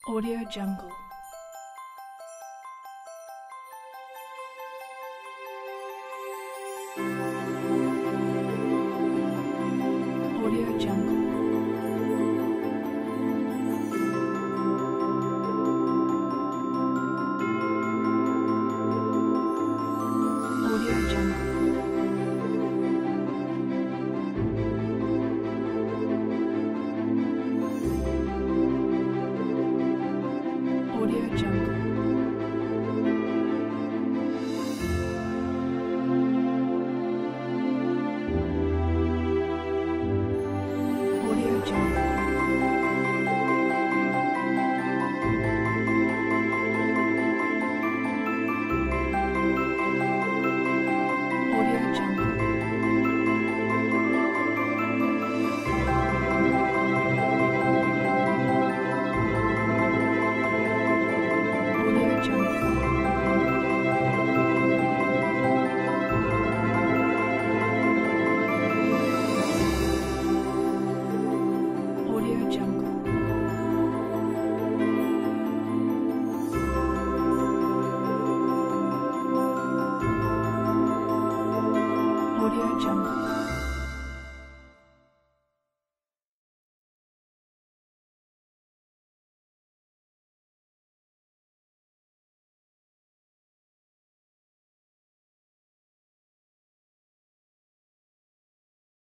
Audio Jungle. Audio Jungle. Audio Jungle. Audio Jungle. Audio Jungle. Audio Jungle. Audio Jungle. Audio Jungle. Audio Jungle.